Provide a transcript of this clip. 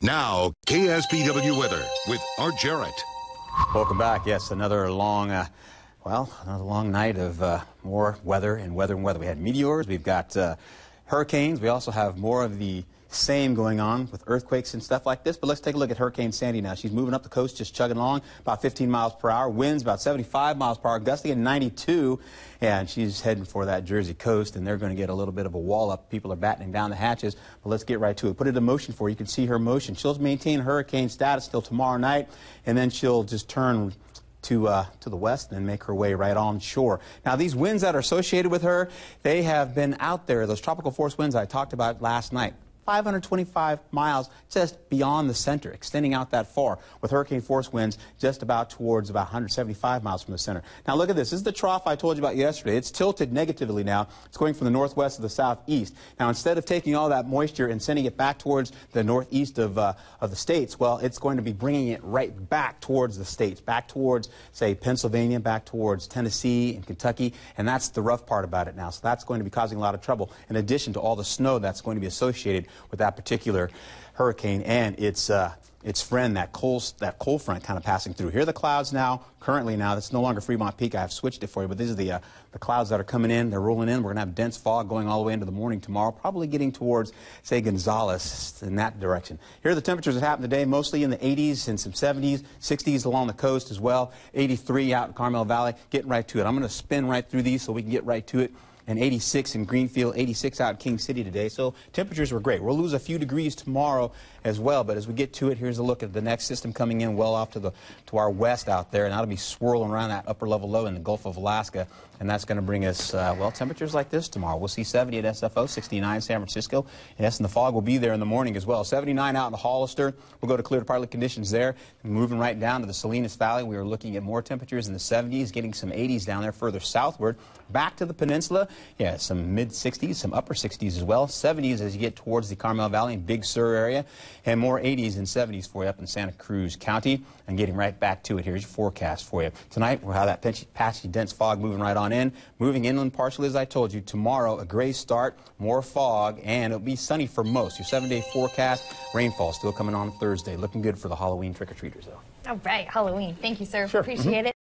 Now, KSBW weather with Art Jarrett. Welcome back. Yes, another long night of more weather and weather and weather. We had meteors, we've got hurricanes. We also have more of the same going on with earthquakes and stuff like this. But let's take a look at Hurricane Sandy now. She's moving up the coast, just chugging along, about 15 miles per hour. Winds about 75 miles per hour, gusting at 92. And she's heading for that Jersey coast, and they're going to get a little bit of a wall up. People are battening down the hatches. But let's get right to it. Put it in motion for you. You can see her motion. She'll maintain hurricane status till tomorrow night, and then she'll just turn to the west and make her way right on shore. Now, these winds that are associated with her, they have been out there, those tropical force winds I talked about last night. 525 miles just beyond the center, extending out that far, with hurricane force winds just about towards about 175 miles from the center. Now look at this. This is the trough I told you about yesterday. It's tilted negatively now. It's going from the northwest to the southeast. Now, instead of taking all that moisture and sending it back towards the northeast of the states, well, it's going to be bringing it right back towards the states, back towards, say, Pennsylvania, back towards Tennessee and Kentucky, and that's the rough part about it now. So that's going to be causing a lot of trouble, in addition to all the snow that's going to be associated with that particular hurricane and its friend, that cold front kind of passing through. Here are the clouds now. Currently now, that's no longer Fremont Peak. I have switched it for you, but these are the clouds that are coming in. They're rolling in. We're going to have dense fog going all the way into the morning tomorrow, probably getting towards, say, Gonzales in that direction. Here are the temperatures that happened today, mostly in the 80s and some 70s, 60s along the coast as well. 83 out in Carmel Valley. Getting right to it. I'm going to spin right through these so we can get right to it. And 86 in Greenfield, 86 out in King City today. So temperatures were great. We'll lose a few degrees tomorrow as well, but as we get to it, here's a look at the next system coming in well off to our west out there, and that'll be swirling around that upper level low in the Gulf of Alaska, and that's going to bring us, well, temperatures like this tomorrow. We'll see 70 at SFO, 69 San Francisco. Yes, and the fog will be there in the morning as well. 79 out in the Hollister. We'll go to clear to partly conditions there. Moving right down to the Salinas Valley, we are looking at more temperatures in the 70s, getting some 80s down there further southward. Back to the peninsula, yeah, some mid-60s, some upper 60s as well. 70s as you get towards the Carmel Valley and Big Sur area, and more 80s and 70s for you up in Santa Cruz County. And getting right back to it, here's your forecast for you. Tonight, we'll have that patchy, dense fog moving right on in. Moving inland partially, as I told you. Tomorrow, a gray start, more fog, and it'll be sunny for most. Your 7-day forecast, rainfall still coming on Thursday. Looking good for the Halloween trick-or-treaters, though. All right, Halloween. Thank you, sir. Sure. Appreciate it.